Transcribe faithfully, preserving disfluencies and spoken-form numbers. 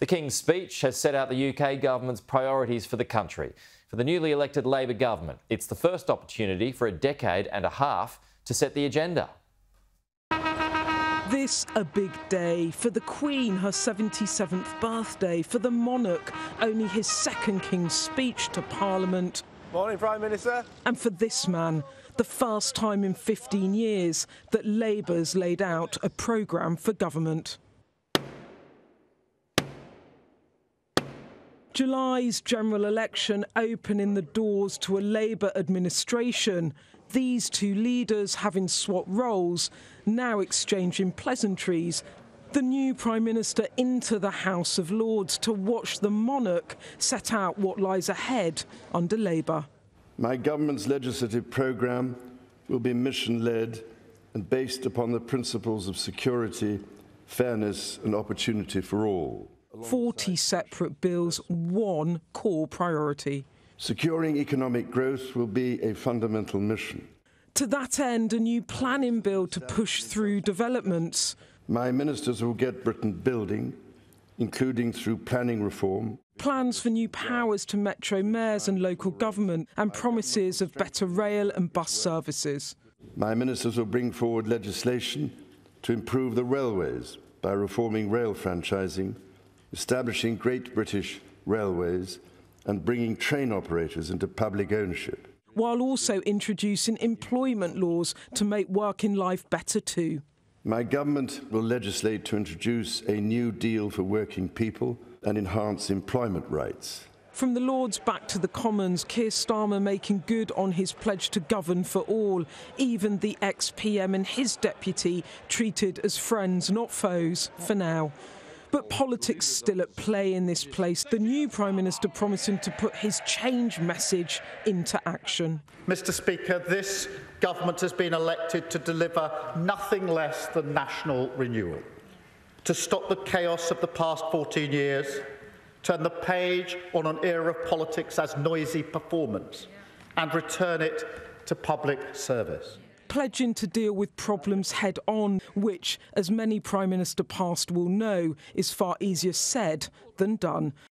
The King's speech has set out the U K government's priorities for the country. For the newly elected Labor government, it's the first opportunity for a decade and a half to set the agenda. This a big day for the Queen, her seventy-seventh birthday, for the monarch, only his second King's speech to Parliament. Morning, Prime Minister. And for this man, the first time in fifteen years that Labour's laid out a programme for government. July's general election opening the doors to a Labour administration. These two leaders, having swapped roles, now exchanging pleasantries. The new Prime Minister into the House of Lords to watch the monarch set out what lies ahead under Labour. My government's legislative programme will be mission-led and based upon the principles of security, fairness and opportunity for all. forty separate bills, one core priority. Securing economic growth will be a fundamental mission. To that end, a new planning bill to push through developments. My ministers will get Britain building, including through planning reform. Plans for new powers to metro mayors and local government, and promises of better rail and bus services. My ministers will bring forward legislation to improve the railways by reforming rail franchising, establishing Great British Railways and bringing train operators into public ownership. While also introducing employment laws to make working life better too. My government will legislate to introduce a new deal for working people and enhance employment rights. From the Lords back to the Commons, Keir Starmer making good on his pledge to govern for all. Even the ex-P M and his deputy treated as friends, not foes, for now. But politics still at play in this place. The new Prime Minister promising to put his change message into action. Mister Speaker, this government has been elected to deliver nothing less than national renewal, to stop the chaos of the past fourteen years, turn the page on an era of politics as noisy performance, and return it to public service. Pledging to deal with problems head on, which, as many Prime Minister past will know, is far easier said than done.